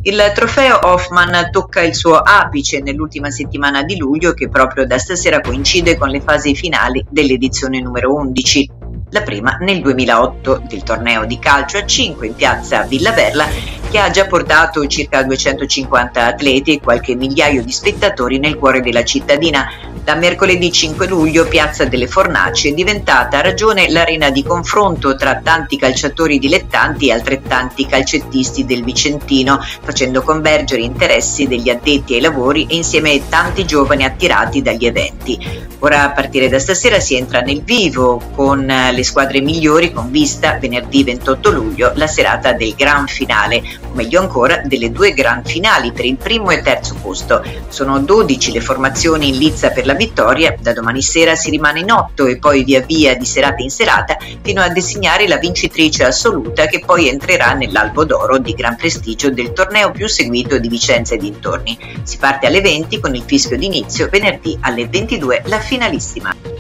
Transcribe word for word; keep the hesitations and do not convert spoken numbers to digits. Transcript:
Il trofeo Hoffman tocca il suo apice nell'ultima settimana di luglio, che proprio da stasera coincide con le fasi finali dell'edizione numero undici, la prima nel duemilaotto del torneo di calcio a cinque in piazza Villaverla, che ha già portato circa duecentocinquanta atleti e qualche migliaio di spettatori nel cuore della cittadina. Da mercoledì cinque luglio Piazza delle Fornaci è diventata a ragione l'arena di confronto tra tanti calciatori dilettanti e altrettanti calcettisti del Vicentino, facendo convergere interessi degli addetti ai lavori e insieme tanti giovani attirati dagli eventi. Ora, a partire da stasera, si entra nel vivo con le squadre migliori, con vista venerdì ventotto luglio la serata del gran finale, o meglio ancora delle due gran finali per il primo e terzo posto. Sono dodici le formazioni in lizza per la vittoria. Da domani sera si rimane in otto e poi via via di serata in serata fino a designare la vincitrice assoluta, che poi entrerà nell'albo d'oro di gran prestigio del torneo più seguito di Vicenza e dintorni. Si parte alle venti con il fischio d'inizio, venerdì alle ventidue la finalissima.